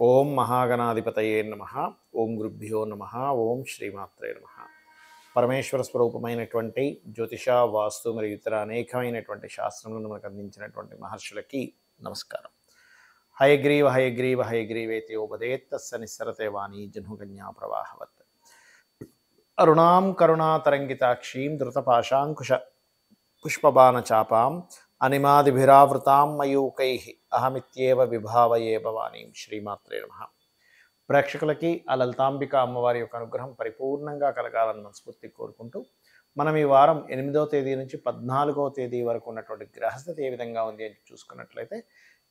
ఓం మహాగణాధిపతయే నమః. ఓం గురుభ్యో నమః. ఓం శ్రీమాత్రే నమః. పరమేశ్వర స్వరూపమైనటువంటి జ్యోతిష, వాస్తు మరియు ఇతర అనేకమైనటువంటి శాస్త్రములను మనకు అందించినటువంటి మహర్షులకి నమస్కారం. హయగ్రీవ హయగ్రీవ హయగ్రీవేతి ఉపదేత్తస్స నిస్సరతే వాణి జహ్నుకన్యా ప్రవాహవత్. అరుణాం కరుణాతరంగితాక్షీం ధృతపాశాంకుశ పుష్పబాణ చాపాం అనిమాదిభిరావృతాం మయూకైః అహమిత్యేవ విభావయే భవానీం. శ్రీమాత్రే నమః. ప్రేక్షకులకి ఆ లలితాంబిక అమ్మవారి యొక్క అనుగ్రహం పరిపూర్ణంగా కలగాలని మనస్ఫూర్తి కోరుకుంటూ మనం ఈ వారం 8వ తేదీ నుంచి 14వ తేదీ వరకు ఉన్నటువంటి గ్రహస్థితి ఏ విధంగా ఉంది అని చూసుకున్నట్లయితే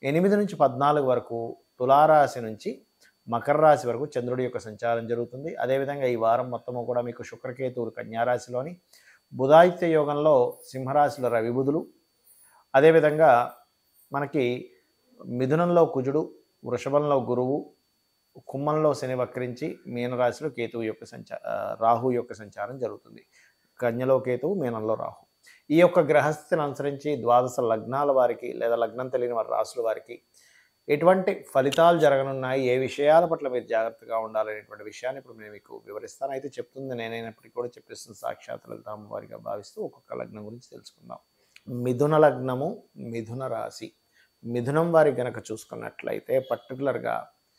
8 నుంచి 14 వరకు తులారాశి నుంచి మకర రాశి వరకు చంద్రుడి యొక్క సంచారం జరుగుతుంది. అదేవిధంగా ఈ వారం మొత్తము కూడా మీకు శుక్రకేతువులు కన్యారాశిలోని, బుధాదిత్య యోగంలో సింహరాశిలో రవి బుధులు, అదేవిధంగా మనకి మిథునంలో కుజుడు, వృషభంలో గురువు, కుంభంలో శని వక్రించి మీనరాశిలో కేతువు యొక్క రాహు యొక్క సంచారం జరుగుతుంది. కన్యలో కేతువు, మీనంలో రాహు. ఈ యొక్క గ్రహస్థితిని అనుసరించి ద్వాదశ లగ్నాల వారికి లేదా లగ్నం తెలియని వారి రాశుల వారికి ఎటువంటి ఫలితాలు జరగనున్నాయి, ఏ విషయాల పట్ల మీరు జాగ్రత్తగా ఉండాలనేటువంటి విషయాన్ని ఇప్పుడు నేను మీకు వివరిస్తాను. అయితే చెప్తుంది నేనైనప్పటికీ కూడా చెప్పిస్తుంది సాక్షాత్ లలిత అమ్మవారిగా భావిస్తూ ఒక్కొక్క లగ్నం గురించి తెలుసుకుందాం. మిథున లగ్నము, మిథున రాశి. మిథునం వారి గనక చూసుకున్నట్లయితే పర్టికులర్గా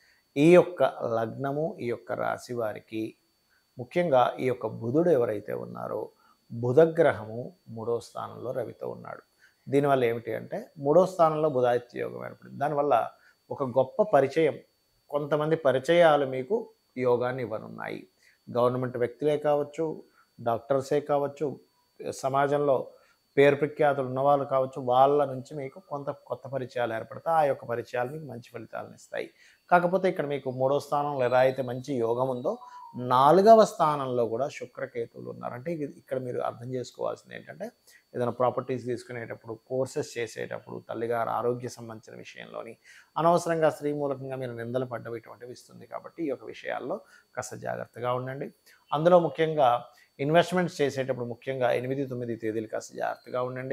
ఈ యొక్క లగ్నము, ఈ యొక్క రాశి వారికి ముఖ్యంగా ఈ యొక్క బుధుడు ఎవరైతే ఉన్నారో బుధగ్రహము 3వ స్థానంలో రవితో ఉన్నాడు. దీనివల్ల ఏమిటి అంటే 3వ స్థానంలో బుధాదిత్య యోగం ఏర్పడింది. దానివల్ల ఒక గొప్ప పరిచయం, కొంతమంది పరిచయాలు మీకు యోగాన్ని ఇవ్వనున్నాయి. గవర్నమెంట్ వ్యక్తులే కావచ్చు, డాక్టర్సే కావచ్చు, సమాజంలో పేరు ప్రఖ్యాతులు ఉన్నవాళ్ళు కావచ్చు, వాళ్ళ నుంచి మీకు కొత్త పరిచయాలు ఏర్పడతాయి. ఆ యొక్క పరిచయాలు మీకు మంచి ఫలితాలను ఇస్తాయి. కాకపోతే ఇక్కడ మీకు 3వ స్థానంలో ఎలా అయితే మంచి యోగం ఉందో 4వ స్థానంలో కూడా శుక్రకేతువులు ఉన్నారు. అంటే ఇక్కడ మీరు అర్థం చేసుకోవాల్సింది ఏంటంటే ఏదైనా ప్రాపర్టీస్ తీసుకునేటప్పుడు, కోర్సెస్ చేసేటప్పుడు, తల్లిగారు ఆరోగ్య సంబంధించిన విషయంలోని అనవసరంగా స్త్రీ మూలకంగా మీరు నిందలు పడ్డం ఇటువంటివి ఇస్తుంది. కాబట్టి ఈ యొక్క విషయాల్లో కాస్త జాగ్రత్తగా ఉండండి. అందులో ముఖ్యంగా ఇన్వెస్ట్మెంట్స్ చేసేటప్పుడు ముఖ్యంగా 8, 9 తేదీలు కాస్త జాగ్రత్తగా ఉండండి.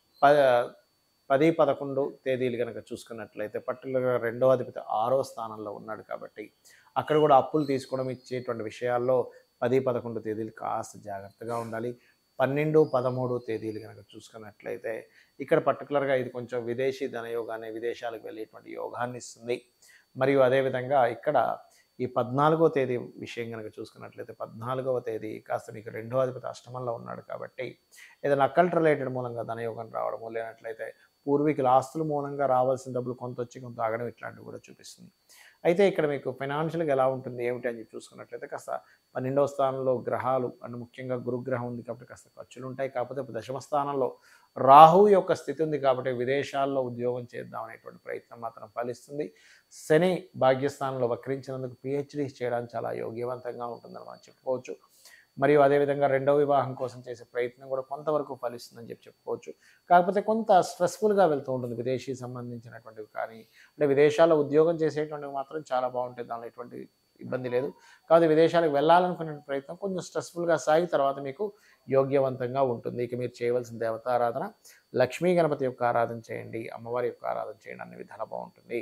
10, 11 తేదీలు కనుక చూసుకున్నట్లయితే పర్టికులర్గా 2వ అధిపతి 6వ స్థానంలో ఉన్నాడు కాబట్టి అక్కడ కూడా అప్పులు తీసుకోవడం ఇచ్చేటువంటి విషయాల్లో 10, 11 తేదీలు కాస్త జాగ్రత్తగా ఉండాలి. 12, 13 తేదీలు కనుక చూసుకున్నట్లయితే ఇక్కడ పర్టికులర్గా ఇది కొంచెం విదేశీ ధనయోగాన్ని, విదేశాలకు వెళ్ళేటువంటి యోగాన్ని ఇస్తుంది. మరియు అదేవిధంగా ఇక్కడ ఈ 14వ తేదీ విషయం కనుక చూసుకున్నట్లయితే 14వ తేదీ కాస్త మీకు 2వ అధిపతి అష్టమంలో ఉన్నాడు కాబట్టి ఏదైనా అకల్ట్ రిలేటెడ్ మూలంగా ధనయోగం రావడము, లేనట్లయితే పూర్వీకుల ఆస్తుల మూలంగా రావాల్సిన డబ్బులు కొంత వచ్చి కొంత ఆగడం ఇట్లాంటివి కూడా చూపిస్తుంది. అయితే ఇక్కడ మీకు ఫైనాన్షియల్గా ఎలా ఉంటుంది ఏమిటి అని చూసుకున్నట్లయితే కాస్త 12వ స్థానంలో గ్రహాలు అంటే ముఖ్యంగా గురుగ్రహం ఉంది కాబట్టి కాస్త ఖర్చులు ఉంటాయి. కాకపోతే 10వ స్థానంలో రాహు యొక్క స్థితి ఉంది కాబట్టి విదేశాల్లో ఉద్యోగం చేద్దాం అనేటువంటి ప్రయత్నం మాత్రం ఫలిస్తుంది. శని భాగ్యస్థానంలో వక్రించినందుకు పిహెచ్డీ చేయడానికి చాలా యోగ్యవంతంగా ఉంటుందని మనం చెప్పుకోవచ్చు. మరియు అదేవిధంగా 2వ వివాహం కోసం చేసే ప్రయత్నం కూడా కొంతవరకు ఫలిస్తుందని చెప్పుకోవచ్చు. కాకపోతే కొంత స్ట్రెస్ఫుల్గా వెళ్తూ ఉంటుంది విదేశీ సంబంధించినటువంటివి. కానీ అంటే విదేశాల్లో ఉద్యోగం చేసేటువంటివి మాత్రం చాలా బాగుంటుంది, దానిలో ఎటువంటి ఇబ్బంది లేదు. కాబట్టి విదేశాలకు వెళ్ళాలనుకునే ప్రయత్నం కొంచెం స్ట్రెస్ఫుల్గా సాగి తర్వాత మీకు యోగ్యవంతంగా ఉంటుంది. ఇక మీరు చేయవలసిన దేవతారాధన లక్ష్మీ గణపతి యొక్క ఆరాధన చేయండి, అమ్మవారి యొక్క ఆరాధన చేయండి, అన్ని విధాలా బాగుంటుంది.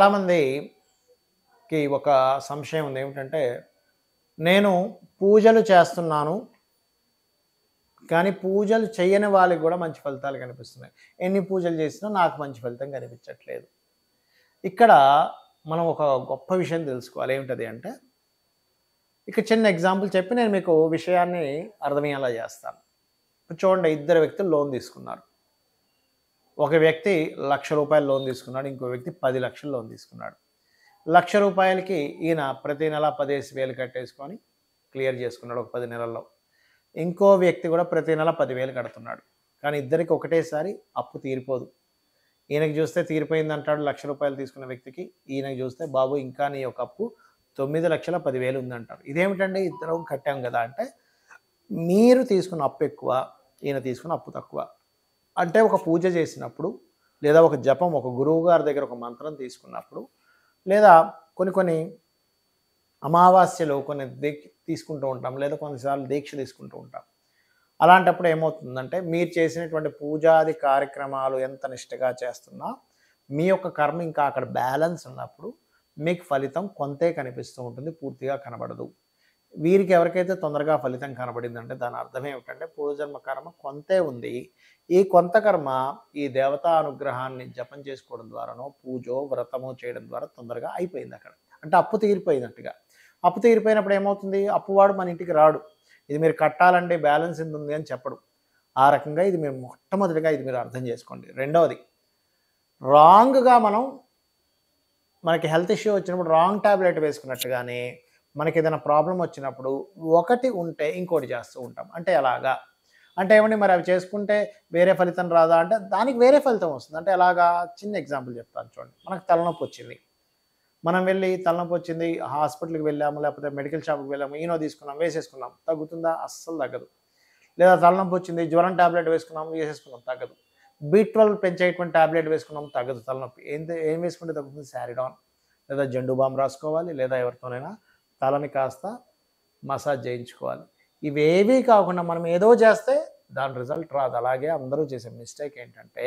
చాలామందికి ఒక సంశయం ఉంది ఏమిటంటే నేను పూజలు చేస్తున్నాను కానీ పూజలు చేయని వాళ్ళకి కూడా మంచి ఫలితాలు కనిపిస్తున్నాయి, ఎన్ని పూజలు చేసినా నాకు మంచి ఫలితం కనిపించట్లేదు. ఇక్కడ మనం ఒక గొప్ప విషయం తెలుసుకోవాలి. ఏమిటది అంటే ఇక చిన్న ఎగ్జాంపుల్ చెప్పి నేను మీకు విషయాన్ని అర్థమయ్యేలా చేస్తాను. ఇప్పుడు చూడండి, 2 వ్యక్తులు లోన్ తీసుకున్నారు. ఒక వ్యక్తి ₹1,00,000 లోన్ తీసుకున్నాడు, ఇంకో వ్యక్తి 10 లక్షలు లోన్ తీసుకున్నాడు. ₹1,00,000కి ఈయన ప్రతి నెల 15,000 కట్టేసుకొని క్లియర్ చేసుకున్నాడు ఒక 10 నెలల్లో. ఇంకో వ్యక్తి కూడా ప్రతి నెల 10,000 కడుతున్నాడు. కానీ ఇద్దరికి ఒకటేసారి అప్పు తీరిపోదు. ఈయనకి చూస్తే తీరిపోయింది అంటాడు ₹1,00,000 తీసుకున్న వ్యక్తికి, ఈయనకి చూస్తే బాబు ఇంకా నీ యొక్క అప్పు 9,10,000 ఉందంటారు. ఇదేమిటండి ఇద్దరం కట్టాం కదా అంటే మీరు తీసుకున్న అప్పు ఎక్కువ, ఈయన తీసుకున్న అప్పు తక్కువ. అంటే ఒక పూజ చేసినప్పుడు లేదా ఒక జపం, ఒక గురువు గారి దగ్గర ఒక మంత్రం తీసుకున్నప్పుడు, లేదా కొన్ని అమావాస్యలో కొన్ని తీసుకుంటూ ఉంటాం, లేదా కొన్నిసార్లు దీక్ష తీసుకుంటూ ఉంటాం. అలాంటప్పుడు ఏమవుతుందంటే మీరు చేసినటువంటి పూజాది కార్యక్రమాలు ఎంత నిష్టగా చేస్తున్నా మీ యొక్క కర్మ ఇంకా అక్కడ బ్యాలెన్స్ ఉన్నప్పుడు మీకు ఫలితం కొంతే కనిపిస్తూ ఉంటుంది, పూర్తిగా కనబడదు. వీరికి ఎవరికైతే తొందరగా ఫలితం కనబడిందంటే దాని అర్థం ఏమిటంటే పూర్వజన్మ కర్మ కొంతే ఉంది. ఈ కొంత కర్మ ఈ దేవతా అనుగ్రహాన్ని జపం చేసుకోవడం ద్వారానో, పూజో, వ్రతమో చేయడం ద్వారా తొందరగా అయిపోయింది అక్కడ. అంటే అప్పు తీరిపోయినట్టుగా. అప్పు తీరిపోయినప్పుడు ఏమవుతుంది? అప్పువాడు మన ఇంటికి రాడు. ఇది మీరు కట్టాలంటే బ్యాలెన్స్ ఎంత ఉంది అని చెప్పడు. ఆ రకంగా ఇది మీరు మొట్టమొదటిగా ఇది మీరు అర్థం చేసుకోండి. రెండవది, రాంగ్‌గా మనకి హెల్త్ ఇష్యూ వచ్చినప్పుడు రాంగ్ టాబ్లెట్ వేసుకున్నట్టుగానే మనకి ఏదైనా ప్రాబ్లం వచ్చినప్పుడు ఒకటి ఉంటే ఇంకోటి చేస్తూ ఉంటాం. అంటే ఎలాగా? అంటే ఏమండి మరి అవి చేసుకుంటే వేరే ఫలితం రాదా అంటే దానికి వేరే ఫలితం వస్తుంది. అంటే ఎలాగా? చిన్న ఎగ్జాంపుల్ చెప్తాను చూడండి. మనకు తలనొప్పి వచ్చింది. మనం వెళ్ళి తలనొప్పి వచ్చింది హాస్పిటల్‌కి వెళ్ళాము, లేకపోతే మెడికల్ షాప్‌కి వెళ్ళాము, ఈనో తీసుకున్నాం, వేసేసుకున్నాం. తగ్గుతుందా? అస్సలు తగ్గదు. లేదా తలనొప్పి వచ్చింది, జ్వరం టాబ్లెట్ వేసుకున్నాం, వేసేసుకున్నాం, తగ్గదు. B12 పెంచేటువంటి టాబ్లెట్ వేసుకున్నాం, తగ్గదు తలనొప్పి. ఏం వేసుకుంటే తగ్గుతుంది? సారిడాన్ లేదా జండు బామ్ రాసుకోవాలి, లేదా ఎవరితోనైనా తలని కాస్త మసాజ్ చేయించుకోవాలి. ఇవేవీ కాకుండా మనం ఏదో చేస్తే దాని రిజల్ట్ రాదు. అలాగే అందరూ చేసే మిస్టేక్ ఏంటంటే,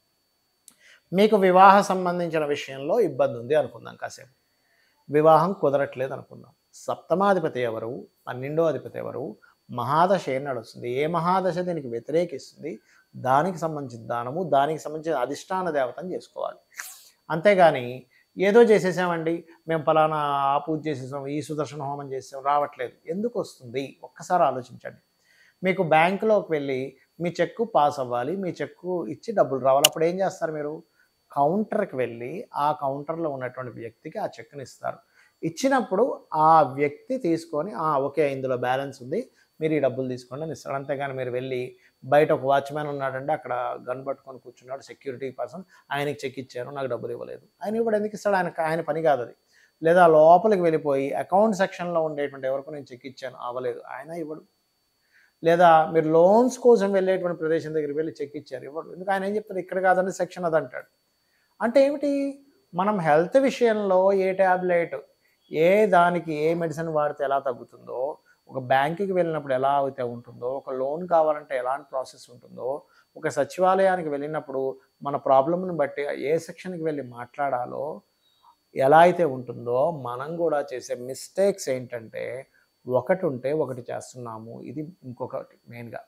మీకు వివాహ సంబంధించిన విషయంలో ఇబ్బంది ఉంది అనుకుందాం కాసేపు. వివాహం కుదరట్లేదు అనుకుందాం. సప్తమాధిపతి ఎవరు? 12వ అధిపతి ఎవరు? మహాదశ ఏం నడుస్తుంది? ఏ మహాదశ దీనికి వ్యతిరేకిస్తుంది? దానికి సంబంధించిన దానము, దానికి సంబంధించిన అధిష్టాన దేవతను చేసుకోవాలి. అంతేగాని ఏదో చేసేసామండి, మేము ఫలానా ఆ పూజ చేసేసాం, ఈ సుదర్శన హోమం చేసాం, రావట్లేదు. ఎందుకు వస్తుంది? ఒక్కసారి ఆలోచించండి. మీకు బ్యాంకులోకి వెళ్ళి మీ చెక్కు పాస్ అవ్వాలి, మీ చెక్కు ఇచ్చి డబ్బులు రావాలి. అప్పుడు ఏం చేస్తారు మీరు? కౌంటర్కి వెళ్ళి ఆ కౌంటర్లో ఉన్నటువంటి వ్యక్తికి ఆ చెక్ని ఇస్తారు. ఇచ్చినప్పుడు ఆ వ్యక్తి తీసుకొని ఓకే ఇందులో బ్యాలెన్స్ ఉంది, మీరు ఈ డబ్బులు తీసుకోండి అని ఇస్తాడు. అంతేగాని మీరు వెళ్ళి బయట ఒక వాచ్మ్యాన్ ఉన్నాడంటే అక్కడ గన్ పట్టుకొని కూర్చున్నాడు, సెక్యూరిటీ పర్సన్, ఆయనకి చెక్ ఇచ్చాను, నాకు డబ్బులు ఇవ్వలేదు. ఆయన ఇప్పుడు ఎందుకు ఇస్తాడు? ఆయన పని కాదు అది. లేదా లోపలికి వెళ్ళిపోయి అకౌంట్ సెక్షన్లో ఉండేటువంటి ఎవరికి నేను చెక్ ఇచ్చాను, అవ్వలేదు, ఆయన ఇవ్వడు. లేదా మీరు లోన్స్ కోసం వెళ్ళేటువంటి ప్రదేశం దగ్గరికి వెళ్ళి చెక్ ఇచ్చారు, ఇవ్వడు. ఎందుకు? ఆయన ఏం చెప్తాడు? ఇక్కడ కాదండి సెక్షన్ అది అంటాడు. అంటే ఏమిటి? మనం హెల్త్ విషయంలో ఏ ట్యాబ్లెట్, దానికి ఏ మెడిసిన్ వాడితే ఎలా తగ్గుతుందో, ఒక బ్యాంకుకి వెళ్ళినప్పుడు ఎలా అయితే ఉంటుందో, ఒక లోన్ కావాలంటే ఎలాంటి ప్రాసెస్ ఉంటుందో, ఒక సచివాలయానికి వెళ్ళినప్పుడు మన ప్రాబ్లమ్ని బట్టి ఏ సెక్షన్కి వెళ్ళి మాట్లాడాలో ఎలా అయితే ఉంటుందో, మనం కూడా చేసే మిస్టేక్స్ ఏంటంటే ఒకటి ఉంటే ఒకటి చేస్తున్నాము. ఇది ఇంకొకటి మెయిన్గా.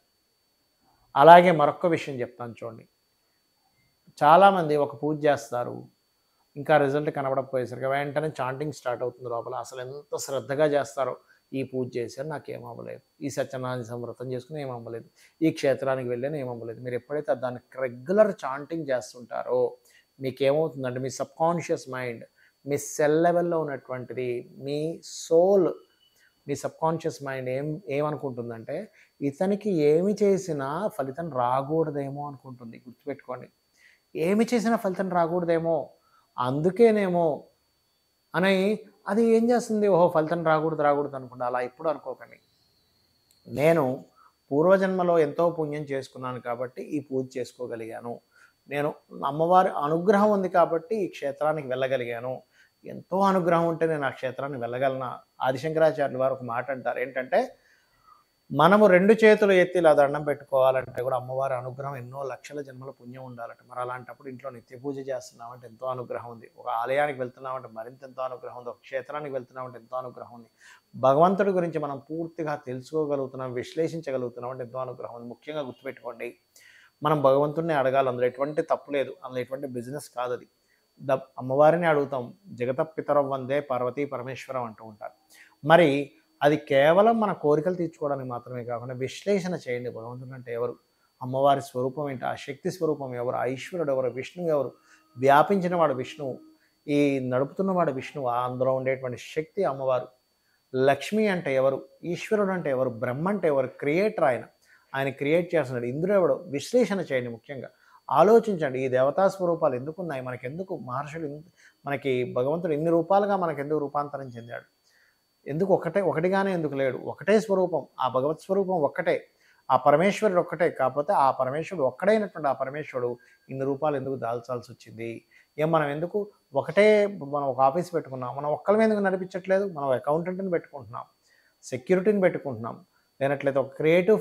అలాగే మరొక విషయం చెప్తాను చూడండి. చాలామంది ఒక పూజ చేస్తారు, ఇంకా రిజల్ట్ కనబడకపోయేసరికి వెంటనే చాంటింగ్ స్టార్ట్ అవుతుంది లోపల. అసలు ఎంత శ్రద్ధగా చేస్తారో, ఈ పూజ చేశాను నాకేం అవ్వలేదు, ఈ సత్యనారాయణ సంవ్రతం చేసుకుని ఏం అవ్వలేదు, ఈ క్షేత్రానికి వెళ్ళాను ఏం అవ్వలేదు. మీరు ఎప్పుడైతే దానికి రెగ్యులర్ చాంటింగ్ చేస్తుంటారో మీకేమవుతుందంటే మీ సబ్కాన్షియస్ మైండ్, మీ సెల్ లెవెల్లో ఉన్నటువంటిది, మీ సోల్, మీ సబ్కాన్షియస్ మైండ్ ఏమనుకుంటుందంటే ఇతనికి ఏమి చేసినా ఫలితం రాకూడదేమో అనుకుంటుంది. గుర్తుపెట్టుకోండి, ఏమి చేసినా ఫలితం రాకూడదేమో, అందుకేనేమో అని అది ఏం చేస్తుంది? ఓహో ఫలితం రాకూడదు అనుకుంటా. అలా ఎప్పుడు అనుకోకండి. నేను పూర్వజన్మలో ఎంతో పుణ్యం చేసుకున్నాను కాబట్టి ఈ పూజ చేసుకోగలిగాను, నేను అమ్మవారి అనుగ్రహం ఉంది కాబట్టి ఈ క్షేత్రానికి వెళ్ళగలిగాను, ఎంతో అనుగ్రహం ఉంటే నేను ఆ క్షేత్రానికి వెళ్ళగలనా? ఆదిశంకరాచార్యుల వారు ఒక మాట అంటారు, ఏంటంటే మనము 2 చేతులు ఎత్తి ఇలా దండం పెట్టుకోవాలంటే కూడా అమ్మవారి అనుగ్రహం ఎన్నో లక్షల జన్మల పుణ్యం ఉండాలట. మరి అలాంటప్పుడు ఇంట్లో నిత్య పూజ చేస్తున్నామంటే ఎంతో అనుగ్రహం ఉంది, ఒక ఆలయానికి వెళ్తున్నామంటే మరింత ఎంతో అనుగ్రహం ఉంది, ఒక క్షేత్రానికి వెళ్తున్నామంటే ఎంతో అనుగ్రహం ఉంది, భగవంతుడి గురించి మనం పూర్తిగా తెలుసుకోగలుగుతున్నాం, విశ్లేషించగలుగుతున్నాం అంటే ఎంతో అనుగ్రహం ఉంది. ముఖ్యంగా గుర్తుపెట్టుకోండి, మనం భగవంతుడిని అడగాలి, అందులో ఎటువంటి తప్పు లేదు, అందులో ఎటువంటి బిజినెస్ కాదు అది. అమ్మవారిని అడుగుతాం. జగత పితరం వందే పార్వతీ పరమేశ్వరం అంటూ ఉంటారు. మరి అది కేవలం మన కోరికలు తీర్చుకోవడానికి మాత్రమే కాకుండా విశ్లేషణ చేయండి. భగవంతుడు అంటే ఎవరు? అమ్మవారి స్వరూపం ఏంటి? ఆ శక్తి స్వరూపం ఎవరు? ఆ ఈశ్వరుడు ఎవరు? విష్ణువు ఎవరు? వ్యాపించిన వాడు విష్ణువు, ఈ నడుపుతున్నవాడు విష్ణువు, అందులో ఉండేటువంటి శక్తి అమ్మవారు. లక్ష్మి అంటే ఎవరు? ఈశ్వరుడు అంటే ఎవరు? బ్రహ్మ అంటే ఎవరు? క్రియేటర్ ఆయన క్రియేట్ చేస్తున్నాడు. ఇంద్రుడు ఎవడు? విశ్లేషణ చేయండి. ముఖ్యంగా ఆలోచించండి, ఈ దేవతా స్వరూపాలు ఎందుకున్నాయి, మనకెందుకు మహర్షులు, మనకి భగవంతుడు ఇన్ని రూపాలుగా మనకెందుకు రూపాంతరం చెందాడు, ఎందుకు ఒకటిగానే ఎందుకు లేడు? ఒకటే స్వరూపం, ఆ భగవత్ స్వరూపం ఒక్కటే, ఆ పరమేశ్వరుడు ఒక్కటే. కాకపోతే ఆ పరమేశ్వరుడు ఒక్కడైనటువంటి ఆ పరమేశ్వరుడు ఇన్ని రూపాలు ఎందుకు దాల్చాల్సి వచ్చింది? మనం ఎందుకు మనం ఒక ఆఫీస్ పెట్టుకున్నాం, మనం ఒక్కళ్ళమే ఎందుకు నడిపించట్లేదు? మనం అకౌంటెంట్ని పెట్టుకుంటున్నాం, సెక్యూరిటీని పెట్టుకుంటున్నాం, లేనట్లయితే ఒక క్రియేటివ్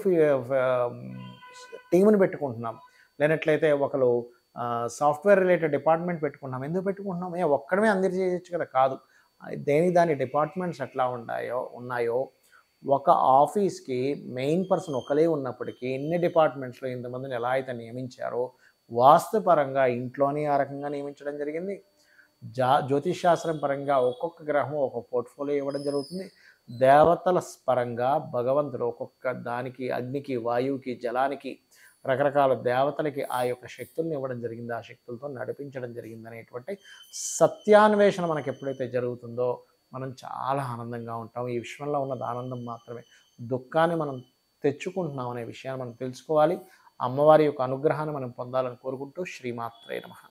టీంని పెట్టుకుంటున్నాం, లేనట్లయితే ఒకరు సాఫ్ట్వేర్ రిలేటెడ్ డిపార్ట్మెంట్ పెట్టుకుంటున్నాం. ఎందుకు పెట్టుకుంటున్నాం? ఒక్కడమే అందరి చేయొచ్చు కదా? కాదు, దేనికి దాని డిపార్ట్మెంట్స్ ఎట్లా ఉన్నాయో ఒక ఆఫీస్కి మెయిన్ పర్సన్ ఒకలే ఉన్నప్పటికీ ఎన్ని డిపార్ట్మెంట్స్లో ఇంతమందిని ఎలా అయితే నియమించారో వాస్తుపరంగా ఇంట్లోనే ఆ రకంగా నియమించడం జరిగింది. జ్యోతిష్ శాస్త్రం పరంగా ఒక్కొక్క గ్రహం ఒక్కొక్క పోర్ట్ఫోలియో ఇవ్వడం జరుగుతుంది. దేవతల పరంగా భగవంతుడు ఒక్కొక్క దానికి అగ్నికి, వాయువుకి, జలానికి, రకరకాల దేవతలకి ఆ యొక్క శక్తుల్ని ఇవ్వడం జరిగింది. ఆ శక్తులతో నడిపించడం జరిగింది అనేటువంటి సత్యాన్వేషణ మనకి ఎప్పుడైతే జరుగుతుందో మనం చాలా ఆనందంగా ఉంటాం. ఈ విశ్వంలో ఉన్నది ఆనందం మాత్రమే. దుఃఖాన్ని మనం తెచ్చుకుంటున్నాం అనే విషయాన్ని మనం తెలుసుకోవాలి. అమ్మవారి యొక్క అనుగ్రహాన్ని మనం పొందాలని కోరుకుంటూ శ్రీమాత్రే నమః.